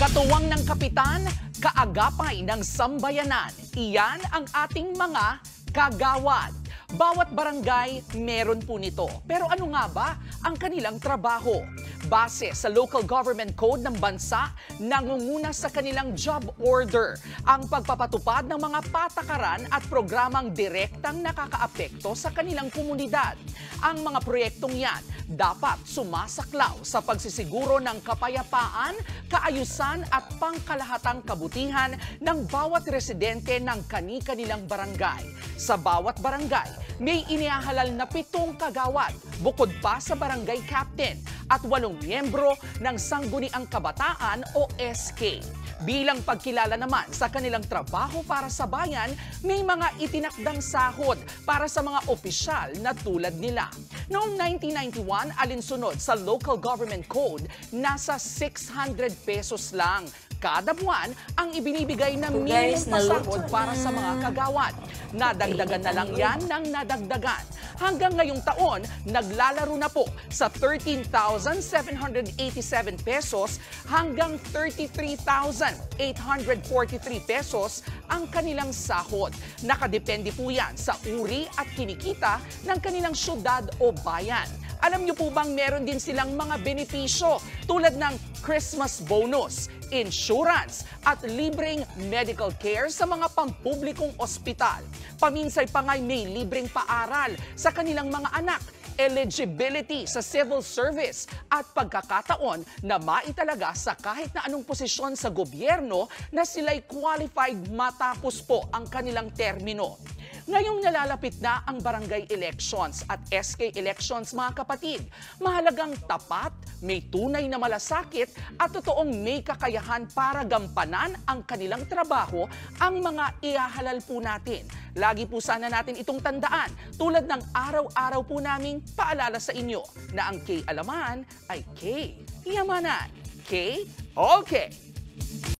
Katuwang ng kapitan, kaagapay ng sambayanan. Iyan ang ating mga kagawad. Bawat barangay meron po nito. Pero ano nga ba ang kanilang trabaho? Base sa Local Government Code ng bansa, nangunguna sa kanilang job order ang pagpapatupad ng mga patakaran at programang direktang nakakaapekto sa kanilang komunidad. Ang mga proyektong yan dapat sumasaklaw sa pagsisiguro ng kapayapaan, kaayusan at pangkalahatang kabutihan ng bawat residente ng kani-kanilang barangay. Sa bawat barangay, may inihahalal na 7 kagawad, bukod pa sa barangay captain at 8 miyembro ng Sangguniang Kabataan o SK. Bilang pagkilala naman sa kanilang trabaho para sa bayan, may mga itinakdang sahod para sa mga opisyal na tulad nila. Noong 1991, alinsunod sa Local Government Code, nasa 600 pesos lang kada buwan ang ibinibigay na minimum pasahod para sa mga kagawad. Nadagdagan na lang yan ng nadagdagan. Hanggang ngayong taon, naglalaro na po sa 13,787 pesos hanggang 33,843 pesos ang kanilang sahod. Nakadepende po yan sa uri at kinikita ng kanilang syudad o bayan. Alam niyo po bang meron din silang mga benepisyo tulad ng Christmas bonus, insurance at libreng medical care sa mga pampublikong ospital. Paminsay pa nga'y may libreng paaral sa kanilang mga anak, eligibility sa civil service at pagkakataon na maitalaga sa kahit na anong posisyon sa gobyerno na sila'y qualified matapos po ang kanilang termino. Ngayong nalalapit na ang barangay elections at SK elections, mga kapatid, mahalagang tapat, may tunay na malasakit at totoong may kakayahan para gampanan ang kanilang trabaho ang mga ihahalal po natin. Lagi po sana natin itong tandaan tulad ng araw-araw po naming paalala sa inyo na ang K-alaman ay K-yamanan. K-okay.